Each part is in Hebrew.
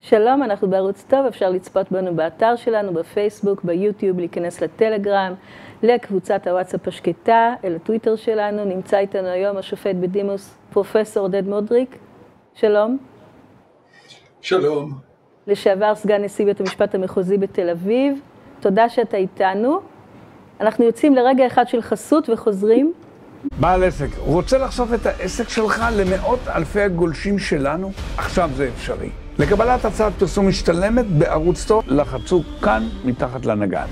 שלום, אנחנו בערוץ טוב, אפשר לצפות בנו באתר שלנו, בפייסבוק, ביוטיוב, להיכנס לטלגרם, לקבוצת הוואטסאפ השקטה, אל הטוויטר שלנו. נמצא איתנו היום השופט בדימוס פרופסור עודד מודריק. שלום. שלום. לשעבר סגן נשיא בית המשפט המחוזי בתל אביב. תודה שאתה איתנו. אנחנו יוצאים לרגע אחד של חסות וחוזרים. בעל עסק, רוצה לחשוף את העסק שלך למאות אלפי הגולשים שלנו? עכשיו זה אפשרי. לקבלת הצעת פרסום משתלמת בערוץ טוב, לחצו כאן מתחת לנגן.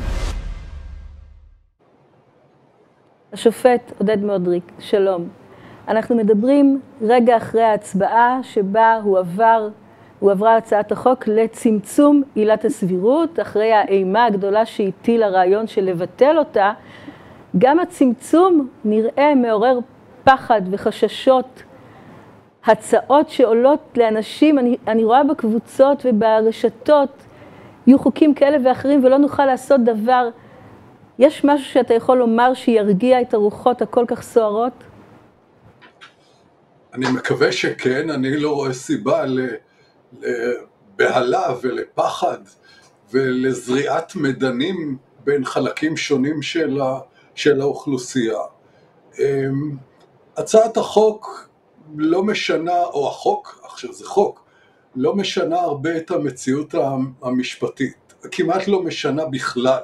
השופט עודד מודריק, שלום. אנחנו מדברים רגע אחרי ההצבעה שבה הועברה הצעת החוק לצמצום עילת הסבירות, אחרי האימה הגדולה שהטיל הרעיון של לבטל אותה. גם הצמצום נראה מעורר פחד וחששות, הצעות שעולות לאנשים, אני רואה בקבוצות וברשתות, יהיו חוקים כאלה ואחרים ולא נוכל לעשות דבר. יש משהו שאתה יכול לומר שירגיע את הרוחות הכל כך סוערות? אני מקווה שכן, אני לא רואה סיבה לבהלה ולפחד ולזריעת מדנים בין חלקים שונים של האוכלוסייה. הצעת החוק לא משנה, או החוק, עכשיו זה חוק, לא משנה הרבה את המציאות המשפטית, כמעט לא משנה בכלל.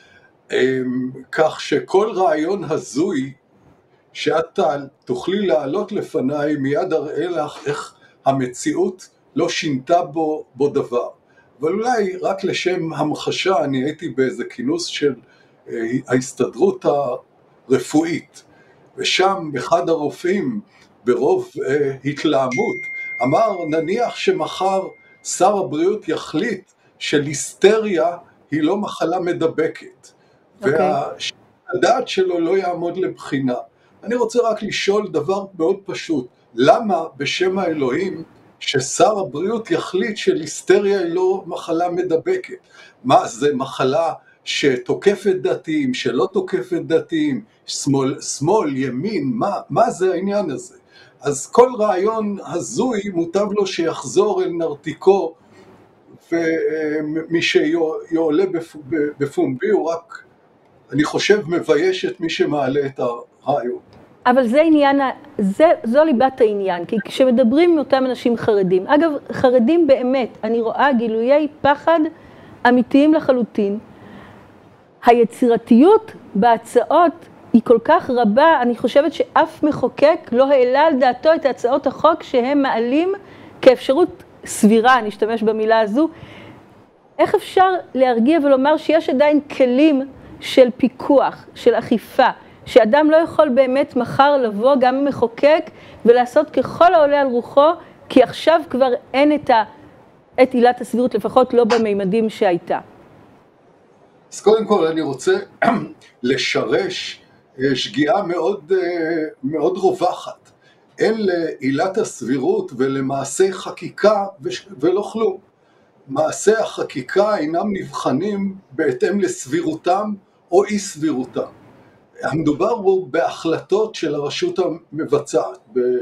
כך שכל רעיון הזוי שאת תוכלי להעלות לפניי, מיד אראה לך איך המציאות לא שינתה בו דבר. אבל אולי רק לשם המחשה, אני הייתי באיזה כינוס של ההסתדרות הרפואית, ושם אחד הרופאים ברוב התלהמות אמר, נניח שמחר שר הבריאות יחליט שליסטריה היא לא מחלה מדבקת, והדעת שלו לא יעמוד לבחינה. אני רוצה רק לשאול דבר מאוד פשוט, למה בשם האלוהים ששר הבריאות יחליט שליסטריה היא לא מחלה מדבקת? מה, זה מחלה שתוקפת דתיים, שלא תוקפת דתיים, שמאל, ימין, מה זה העניין הזה? אז כל רעיון הזוי מוטב לו שיחזור אל נרתיקו, ומי שיעולה בפומבי הוא רק, אני חושב, מבייש את מי שמעלה את הרעיון. אבל זה עניין, זו ליבת העניין, כי כשמדברים עם אותם אנשים חרדים, אגב, חרדים באמת, אני רואה גילויי פחד אמיתיים לחלוטין, היצירתיות בהצעות היא כל כך רבה, אני חושבת שאף מחוקק לא העלה על דעתו את הצעות החוק שהם מעלים כאפשרות סבירה, אני אשתמש במילה הזו. איך אפשר להרגיע ולומר שיש עדיין כלים של פיקוח, של אכיפה, שאדם לא יכול באמת מחר לבוא גם מחוקק ולעשות ככל העולה על רוחו, כי עכשיו כבר אין את עילת הסבירות, לפחות לא בממדים שהייתה. אז קודם כל אני רוצה לשרש שגיאה מאוד רווחת. אין לעילת הסבירות ולמעשה חקיקה ולא כלום. מעשי החקיקה אינם נבחנים בהתאם לסבירותם או אי סבירותם. המדובר הוא בהחלטות של הרשות המבצעת,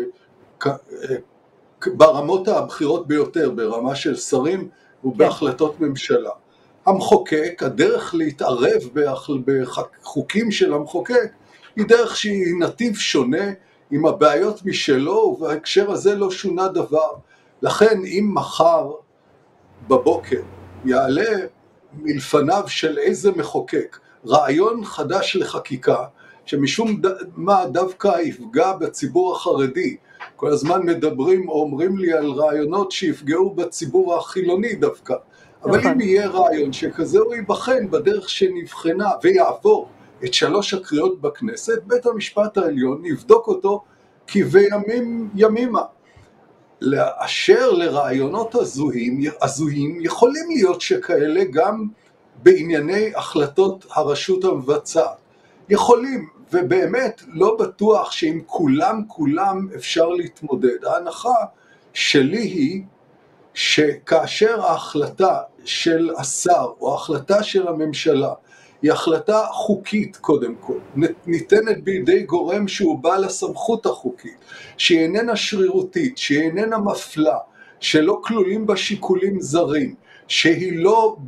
ברמות הבכירות ביותר, ברמה של שרים ובהחלטות ממשלה. המחוקק, הדרך להתערב בחוקים של המחוקק, היא דרך שהיא נתיב שונה, עם הבעיות משלו, ובהקשר הזה לא שונה דבר. לכן אם מחר בבוקר יעלה מלפניו של איזה מחוקק רעיון חדש לחקיקה, שמשום מה דווקא יפגע בציבור החרדי, כל הזמן מדברים או אומרים לי על רעיונות שיפגעו בציבור החילוני דווקא, אבל אם יהיה רעיון שכזה הוא ייבחן בדרך שנבחנה ויעבור את 3 הקריאות בכנסת, בית המשפט העליון יבדוק אותו כבימים ימימה. לאשר לרעיונות הזויים יכולים להיות שכאלה גם בענייני החלטות הרשות המבצעת. יכולים, ובאמת לא בטוח שעם כולם אפשר להתמודד. ההנחה שלי היא שכאשר ההחלטה של השר או ההחלטה של הממשלה היא החלטה חוקית קודם כל, ניתנת בידי גורם שהוא בעל הסמכות החוקית, שהיא איננה שרירותית, שהיא איננה מפלה, שלא כלולים בה שיקולים זרים, שהיא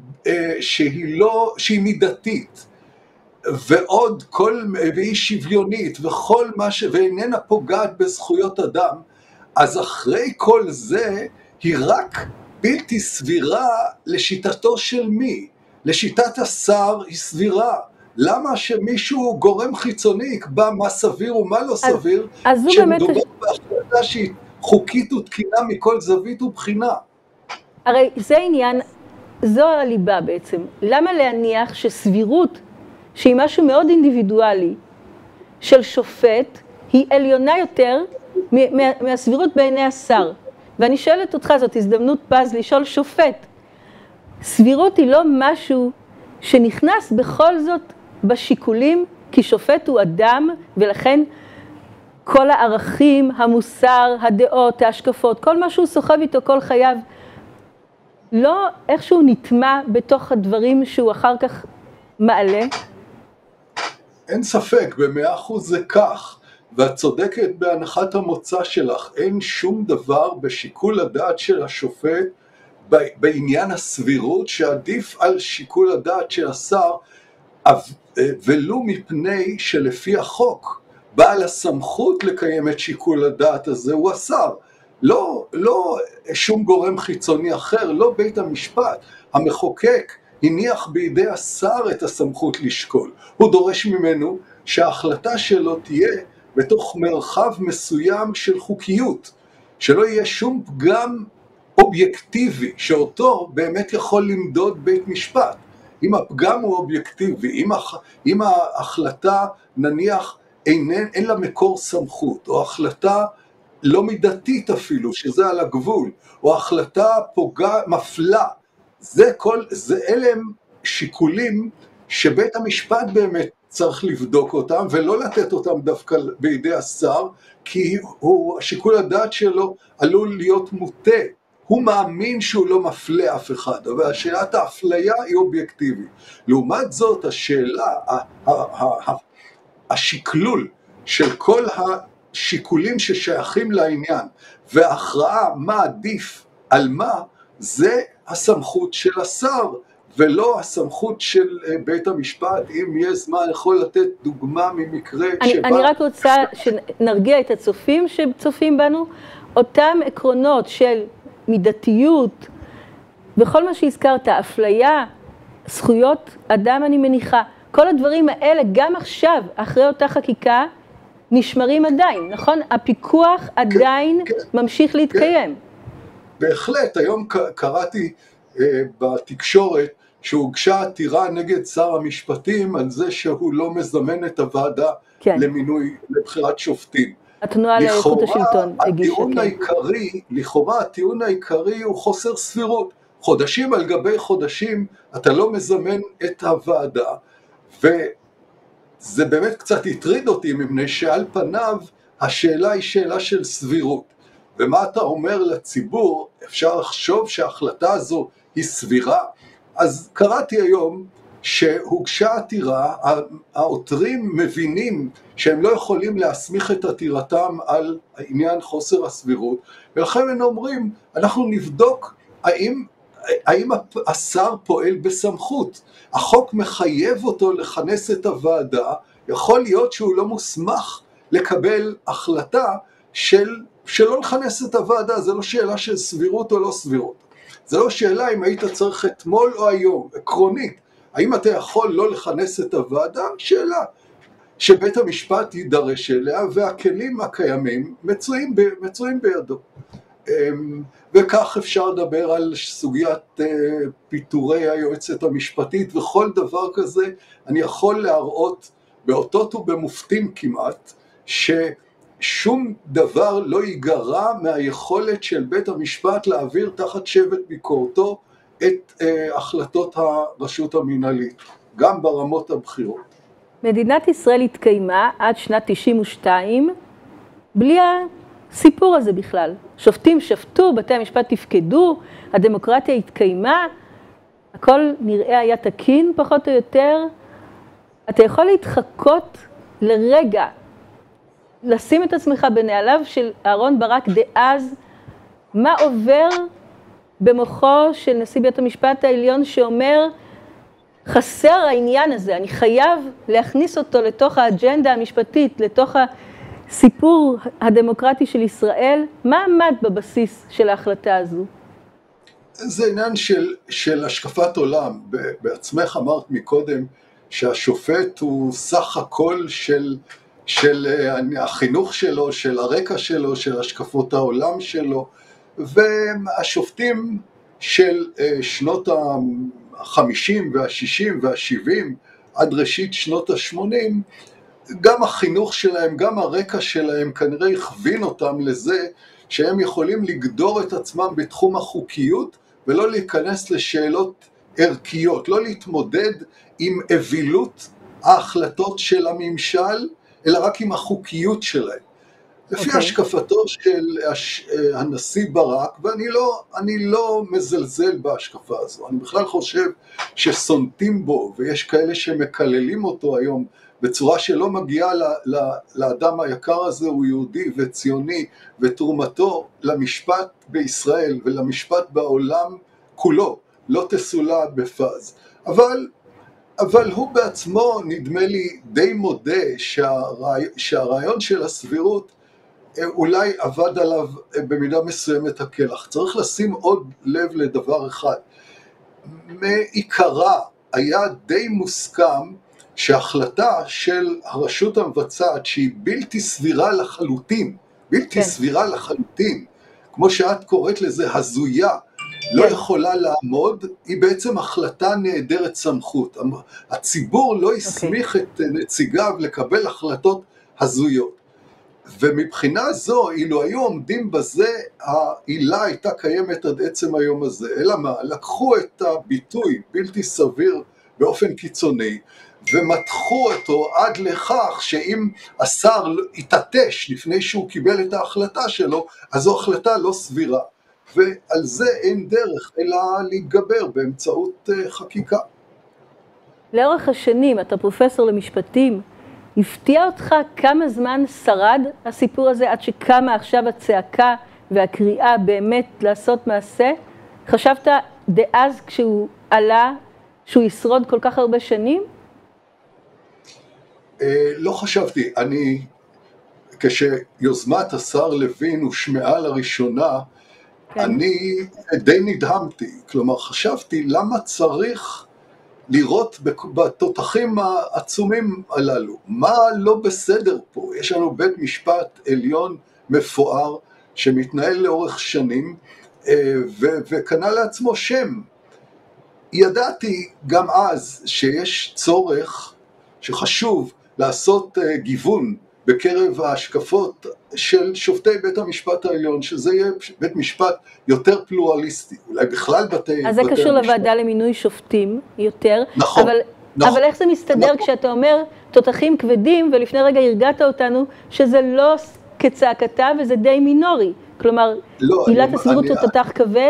מידתית, והיא שוויונית, וכל מה ואיננה פוגעת בזכויות אדם, אז אחרי כל זה היא רק בלתי סבירה לשיטתו של מי? לשיטת השר היא סבירה. למה שמישהו גורם חיצוני יקבע מה סביר ומה לא סביר, שמדובר בהחלטה שהיא חוקית ותקינה מכל זווית ובחינה? הרי זה עניין, זו הליבה בעצם. למה להניח שסבירות, שהיא משהו מאוד אינדיבידואלי, של שופט, היא עליונה יותר מהסבירות בעיני השר? ואני שואלת אותך, זאת הזדמנות פז לשאול שופט. סבירות היא לא משהו שנכנס בכל זאת בשיקולים, כי שופט הוא אדם, ולכן כל הערכים, המוסר, הדעות, ההשקפות, כל מה שהוא סוחב איתו כל חייו, לא איכשהו נטמע בתוך הדברים שהוא אחר כך מעלה? אין ספק, ב100% זה כך, ואת צודקת בהנחת המוצא שלך. אין שום דבר בשיקול הדעת של השופט בעניין הסבירות שעדיף על שיקול הדעת של השר, ולו מפני שלפי החוק בעל הסמכות לקיים את שיקול הדעת הזה הוא השר, לא שום גורם חיצוני אחר, לא בית המשפט. המחוקק הניח בידי השר את הסמכות לשקול. הוא דורש ממנו שההחלטה שלו תהיה בתוך מרחב מסוים של חוקיות, שלא יהיה שום פגם אובייקטיבי שאותו באמת יכול למדוד בית משפט. אם הפגם הוא אובייקטיבי, אם ההחלטה נניח אין לה מקור סמכות, או החלטה לא מידתית אפילו, שזה על הגבול, או החלטה מפלה, אלה הם שיקולים שבית המשפט באמת צריך לבדוק אותם, ולא לתת אותם דווקא בידי השר, כי שיקול הדעת שלו עלול להיות מוטה. הוא מאמין שהוא לא מפלה אף אחד, אבל השאלת האפליה היא אובייקטיבית. לעומת זאת, השאלה, השקלול של כל השיקולים ששייכים לעניין, וההכרעה מה עדיף על מה, זה הסמכות של השר, ולא הסמכות של בית המשפט. אם יש זמן, יכול לתת דוגמה ממקרה שבה... אני רק רוצה שנרגיע את הצופים שצופים בנו, אותם עקרונות של מידתיות, וכל מה שהזכרת, אפליה, זכויות אדם, אני מניחה, כל הדברים האלה, גם עכשיו, אחרי אותה חקיקה, נשמרים עדיין, נכון? הפיקוח עדיין ממשיך להתקיים. בהחלט, היום קראתי בתקשורת שהוגשה עתירה נגד שר המשפטים על זה שהוא לא מזמן את הוועדה למינוי לבחירת שופטים. התנועה לאיכות השלטון הגישה. לכאורה הטיעון העיקרי הוא חוסר סבירות. חודשים על גבי חודשים אתה לא מזמן את הוועדה, וזה באמת קצת הטריד אותי, מפני שעל פניו השאלה היא שאלה של סבירות. ומה אתה אומר לציבור? אפשר לחשוב שההחלטה הזו היא סבירה? אז קראתי היום שהוגשה עתירה, העותרים מבינים שהם לא יכולים להסמיך את עתירתם על עניין חוסר הסבירות, ולכן הם אומרים, אנחנו נבדוק האם השר פועל בסמכות. החוק מחייב אותו לכנס את הוועדה, יכול להיות שהוא לא מוסמך לקבל החלטה שלא לכנס את הוועדה. זה לא שאלה של סבירות או לא סבירות. זה לא שאלה אם היית צריך אתמול או היום, עקרונית. האם אתה יכול לא לכנס את הוועדה? שאלה שבית המשפט יידרש אליה, והכלים הקיימים מצויים בידו. וכך אפשר לדבר על סוגיית פיטורי היועצת המשפטית, וכל דבר כזה אני יכול להראות באותות ובמופתים כמעט, ששום דבר לא ייגרע מהיכולת של בית המשפט להעביר תחת שבט ביקורתו את החלטות הרשות המנהלית, גם ברמות הבחירות. מדינת ישראל התקיימה עד שנת 92 בלי הסיפור הזה בכלל. שופטים שפטו, בתי המשפט תפקדו, הדמוקרטיה התקיימה, הכל נראה היה תקין פחות או יותר. אתה יכול להתחקות לרגע, לשים את עצמך בנעליו של אהרון ברק דאז, מה עובר במוחו של נשיא בית המשפט העליון שאומר, חסר העניין הזה, אני חייב להכניס אותו לתוך האג'נדה המשפטית, לתוך הסיפור הדמוקרטי של ישראל? מה עמד בבסיס של ההחלטה הזו? זה עניין של השקפת עולם. בעצמך אמרת מקודם שהשופט הוא סך הכל של החינוך שלו, של הרקע שלו, של השקפות העולם שלו, והשופטים של שנות ה-50 וה-60 וה-70 עד ראשית שנות ה-80, גם החינוך שלהם, גם הרקע שלהם כנראה הכווין אותם לזה שהם יכולים לגדור את עצמם בתחום החוקיות ולא להיכנס לשאלות ערכיות, לא להתמודד עם אווילות ההחלטות של הממשל, אלא רק עם החוקיות שלהם. לפי השקפתו של הנשיא ברק, ואני לא מזלזל בהשקפה הזו, אני בכלל חושב שסונטים בו, ויש כאלה שמקללים אותו היום, בצורה שלא מגיעה לאדם היקר הזה, הוא יהודי וציוני, ותרומתו למשפט בישראל ולמשפט בעולם כולו, לא תסולא בפז. אבל הוא בעצמו נדמה לי די מודה שהרעיון של הסבירות אולי עבד עליו במידה מסוימת הקלח. צריך לשים עוד לב לדבר אחד. מעיקרה היה די מוסכם שההחלטה של הרשות המבצעת שהיא בלתי סבירה לחלוטין, בלתי סבירה לחלוטין, כמו שאת קוראת לזה הזויה, לא יכולה לעמוד, היא בעצם החלטה נעדרת סמכות. הציבור לא הסמיך את נציגיו לקבל החלטות הזויות. ומבחינה זו, אילו היו עומדים בזה, העילה הייתה קיימת עד עצם היום הזה. אלא מה? לקחו את הביטוי בלתי סביר באופן קיצוני, ומתחו אותו עד לכך שאם השר התעטש לפני שהוא קיבל את ההחלטה שלו, אז זו החלטה לא סבירה. ועל זה אין דרך אלא להתגבר באמצעות חקיקה. לאורך השנים, אתה פרופסור למשפטים, הפתיע אותך כמה זמן שרד הסיפור הזה עד שקמה עכשיו הצעקה והקריאה באמת לעשות מעשה? חשבת דאז כשהוא עלה שהוא ישרוד כל כך הרבה שנים? לא חשבתי. כשיוזמת השר לוין הושמעה לראשונה, אני די נדהמתי. כלומר, חשבתי למה צריך לראות בתותחים העצומים הללו. מה לא בסדר פה? יש לנו בית משפט עליון מפואר שמתנהל לאורך שנים וקנה לעצמו שם. ידעתי גם אז שיש צורך שחשוב לעשות גיוון בקרב ההשקפות של שופטי בית המשפט העליון, שזה יהיה בית משפט יותר פלורליסטי, אולי בכלל בתי המשפט. אז זה קשור לוועדה למינוי שופטים יותר, נכון, אבל איך זה מסתדר כשאתה אומר תותחים כבדים, ולפני רגע הרגעת אותנו שזה לא כצעקתה וזה די מינורי, כלומר עילת הסבירות הוא תותח כבד?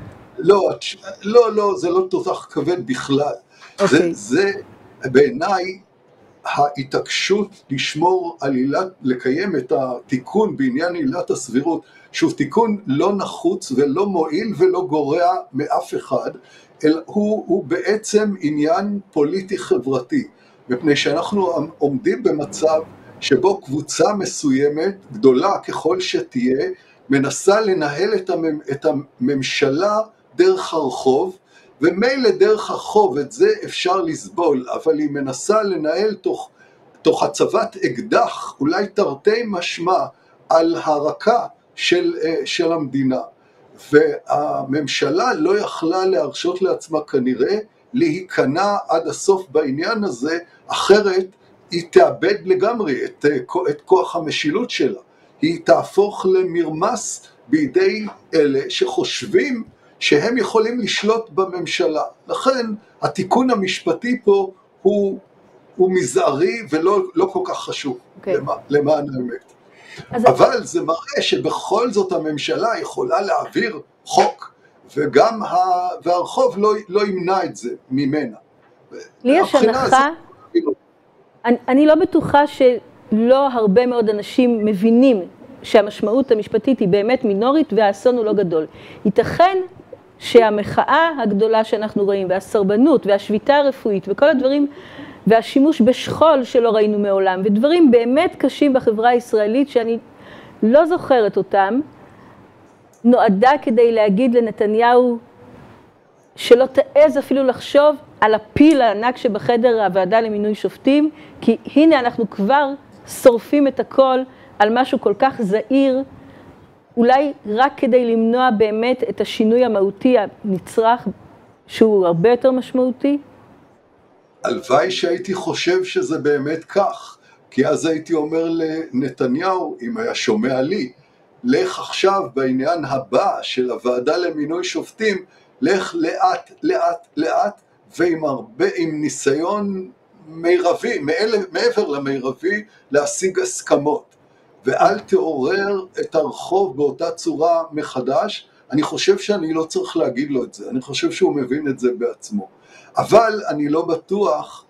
לא, זה לא תותח כבד בכלל. זה בעיניי ההתעקשות לשמור על לקיים את התיקון בעניין עילת הסבירות, שהוא תיקון לא נחוץ ולא מועיל ולא גורע מאף אחד, אלא הוא בעצם עניין פוליטי חברתי, מפני שאנחנו עומדים במצב שבו קבוצה מסוימת, גדולה ככל שתהיה, מנסה לנהל את הממשלה דרך הרחוב, ומילא דרך הרחוב את זה אפשר לסבול, אבל היא מנסה לנהל תוך הצבת אקדח, אולי תרתי משמע, על הרקה של המדינה. והממשלה לא יכלה להרשות לעצמה כנראה להיכנע עד הסוף בעניין הזה, אחרת היא תאבד לגמרי את כוח המשילות שלה. היא תהפוך למרמס בידי אלה שחושבים שהם יכולים לשלוט בממשלה. לכן התיקון המשפטי פה הוא מזערי ולא כל כך חשוב, למען האמת. אבל זה מראה שבכל זאת הממשלה יכולה להעביר חוק, והרחוב לא ימנע את זה ממנה. לי יש הנחה, אני לא בטוחה שלא הרבה מאוד אנשים מבינים שהמשמעות המשפטית היא באמת מינורית והאסון הוא לא גדול. ייתכן שהמחאה הגדולה שאנחנו רואים, והסרבנות והשביתה הרפואית וכל הדברים, והשימוש בשכול שלא ראינו מעולם, ודברים באמת קשים בחברה הישראלית שאני לא זוכרת אותם, נועדה כדי להגיד לנתניהו שלא תעז אפילו לחשוב על הפיל הענק שבחדר הוועדה למינוי שופטים, כי הנה אנחנו כבר שורפים את הכל על משהו כל כך זהיר, אולי רק כדי למנוע באמת את השינוי המהותי הנצרך, שהוא הרבה יותר משמעותי? הלוואי שהייתי חושב שזה באמת כך, כי אז הייתי אומר לנתניהו, אם היה שומע לי, לך עכשיו בעניין הבא של הוועדה למינוי שופטים, לך לאט לאט לאט עם ניסיון מירבי, מעבר למירבי, להשיג הסכמות. ואל תעורר את הרחוב באותה צורה מחדש. אני חושב שאני לא צריך להגיד לו את זה, אני חושב שהוא מבין את זה בעצמו. אבל אני לא בטוח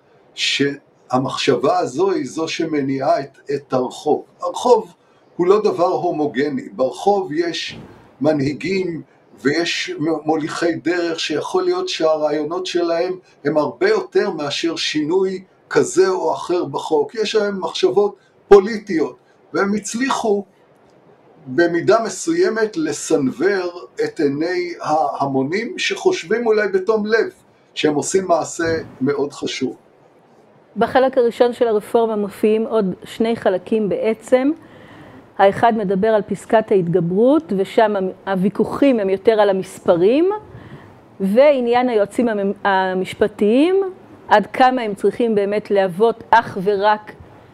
שהמחשבה הזו היא זו שמניעה את הרחוב. הרחוב הוא לא דבר הומוגני, ברחוב יש מנהיגים ויש מוליכי דרך שיכול להיות שהרעיונות שלהם הם הרבה יותר מאשר שינוי כזה או אחר בחוק. יש להם מחשבות פוליטיות, והם הצליחו במידה מסוימת לסנבר את עיני ההמונים שחושבים אולי בתום לב שהם עושים מעשה מאוד חשוב. בחלק הראשון של הרפורמה מופיעים עוד שני חלקים בעצם. האחד מדבר על פסקת ההתגברות, ושם הוויכוחים הם יותר על המספרים, ועניין היועצים המשפטיים, עד כמה הם צריכים באמת להוות אך ורק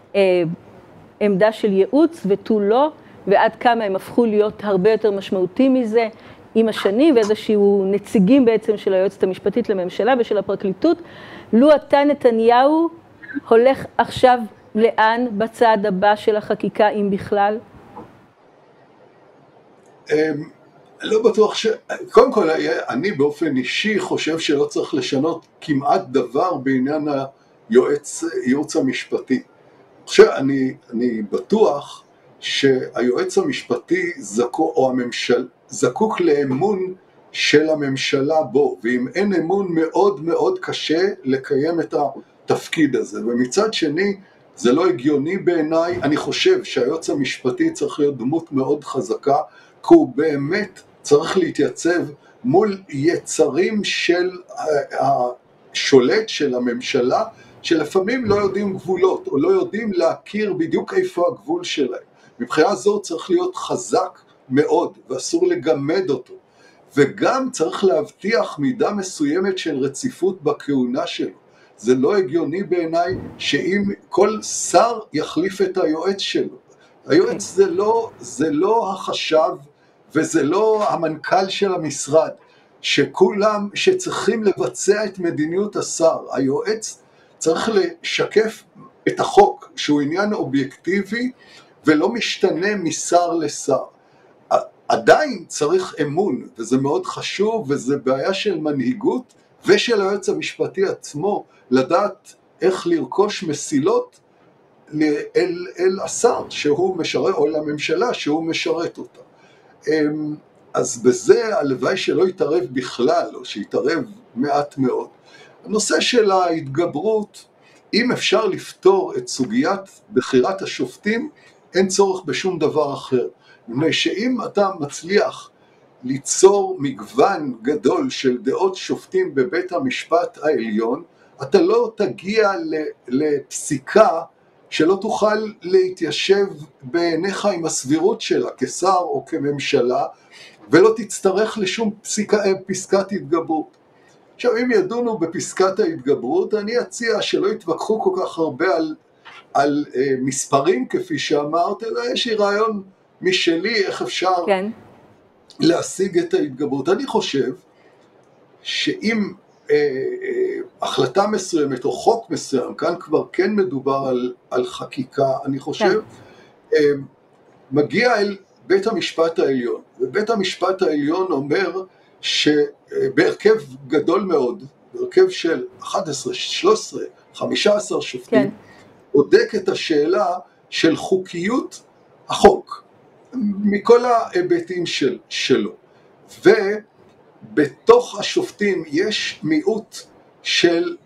עמדה של ייעוץ ותו לא, ועד כמה הם הפכו להיות הרבה יותר משמעותיים מזה עם השנים, ואיזשהו נציגים בעצם של היועצת המשפטית לממשלה ושל הפרקליטות. לו אתה נתניהו הולך עכשיו לאן בצעד הבא של החקיקה, אם בכלל? לא בטוח קודם כל, אני באופן אישי חושב שלא צריך לשנות כמעט דבר בעניין הייעוץ המשפטי. עכשיו, אני בטוח שהיועץ המשפטי זקוק לאמון של הממשלה בו, ואם אין אמון מאוד מאוד קשה לקיים את התפקיד הזה. ומצד שני, זה לא הגיוני בעיניי. אני חושב שהיועץ המשפטי צריך להיות דמות מאוד חזקה, כי הוא באמת צריך להתייצב מול יצרים של השולט של הממשלה, שלפעמים לא יודעים גבולות, או לא יודעים להכיר בדיוק איפה הגבול שלהם. מבחינה זו צריך להיות חזק מאוד, ואסור לגמד אותו. וגם צריך להבטיח מידה מסוימת של רציפות בכהונה שלו. זה לא הגיוני בעיניי שאם כל שר יחליף את היועץ שלו. היועץ זה לא החשב, וזה לא המנכ"ל של המשרד, שצריכים לבצע את מדיניות השר. היועץ צריך לשקף את החוק, שהוא עניין אובייקטיבי, ולא משתנה משר לשר. עדיין צריך אמון, וזה מאוד חשוב, וזה בעיה של מנהיגות, ושל היועץ המשפטי עצמו, לדעת איך לרכוש מסילות אל השר שהוא משרת, או לממשלה שהוא משרת אותה. אז בזה הלוואי שלא יתערב בכלל, או שיתערב מעט מאוד. הנושא של ההתגברות, אם אפשר לפתור את סוגיית בחירת השופטים, אין צורך בשום דבר אחר. מפני שאם אתה מצליח ליצור מגוון גדול של דעות שופטים בבית המשפט העליון, אתה לא תגיע לפסיקה שלא תוכל להתיישב בעיניך עם הסבירות שלה כשר או כממשלה, ולא תצטרך לשום פסקת התגברות. עכשיו, אם ידונו בפסקת ההתגברות, אני אציע שלא יתווכחו כל כך הרבה על מספרים כפי שאמרת, אלא יש לי רעיון משלי איך אפשר להשיג את ההתגברות. אני חושב שאם החלטה מסוימת או חוק מסוים, כאן כבר כן מדובר על חקיקה, אני חושב, מגיע אל בית המשפט העליון, ובית המשפט העליון אומר שבהרכב גדול מאוד, בהרכב של 11, 13, 15 שופטים, בודק את השאלה של חוקיות החוק. מכל ההיבטים שלו. ובתוך השופטים יש מיעוט של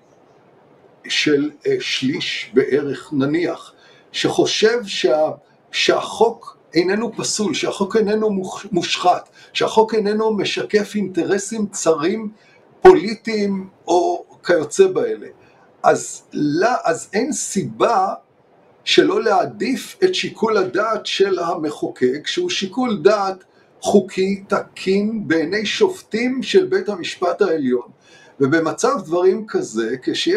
שליש בערך נניח, שחושב שהחוק איננו פסול, שהחוק איננו מושחת, שהחוק איננו משקף אינטרסים צרים פוליטיים או כיוצא באלה. אז אין סיבה שלא להעדיף את שיקול הדעת של המחוקק, שהוא שיקול דעת חוקי תקין בעיני שופטים של בית המשפט העליון. ובמצב דברים כזה,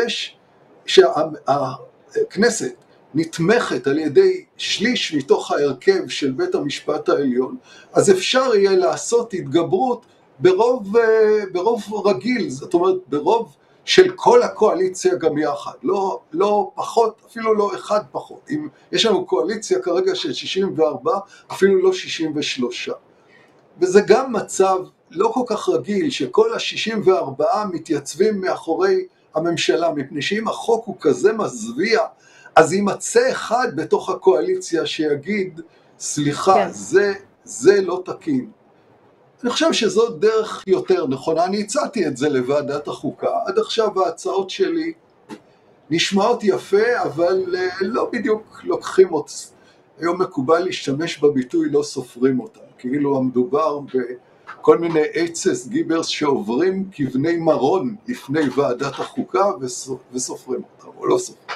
שהכנסת נתמכת על ידי שליש מתוך ההרכב של בית המשפט העליון, אז אפשר יהיה לעשות התגברות ברוב רגיל, זאת אומרת ברוב של כל הקואליציה גם יחד, לא פחות, אפילו לא אחד פחות. אם יש לנו קואליציה כרגע של 64, אפילו לא 63. וזה גם מצב לא כל כך רגיל, שכל ה-64 מתייצבים מאחורי הממשלה, מפני שאם החוק הוא כזה מזוויע, אז יימצא אחד בתוך הקואליציה שיגיד, סליחה, כן. זה לא תקין. אני חושב שזו דרך יותר נכונה, אני הצעתי את זה לוועדת החוקה, עד עכשיו ההצעות שלי נשמעות יפה, אבל לא בדיוק לוקחים אותם. היום מקובל להשתמש בביטוי לא סופרים אותם, כאילו המדובר בכל מיני עצס גיברס שעוברים כבני מרון לפני ועדת החוקה וסופרים אותם, או לא סופרים.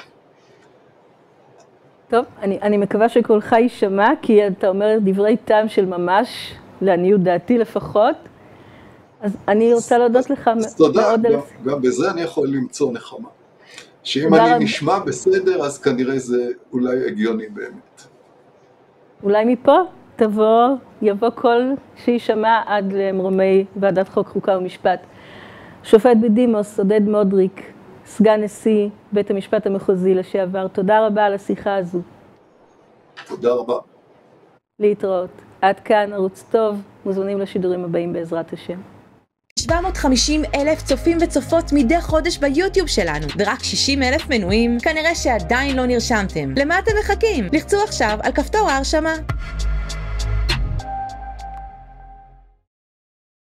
טוב, אני מקווה שקולך יישמע, כי אתה אומר דברי טעם של ממש, לעניות דעתי לפחות, אז אני רוצה להודות לך מאוד. תודה, גם בזה אני יכול למצוא נחמה. שאם אני נשמע בסדר, אז כנראה זה אולי הגיוני באמת. אולי מפה יבוא קול שישמע עד למרומי ועדת חוק חוקה ומשפט. שופט בדימוס עודד מודריק, סגן נשיא בית המשפט המחוזי לשעבר, תודה רבה על השיחה הזו. תודה רבה. להתראות. עד כאן ערוץ טוב, מוזמנים לשידורים הבאים בעזרת השם. 750,000 צופים וצופות מדי חודש ביוטיוב שלנו, ורק 60,000 מנויים, כנראה שעדיין לא נרשמתם. למה אתם מחכים? לחצו עכשיו על כפתור ההרשמה.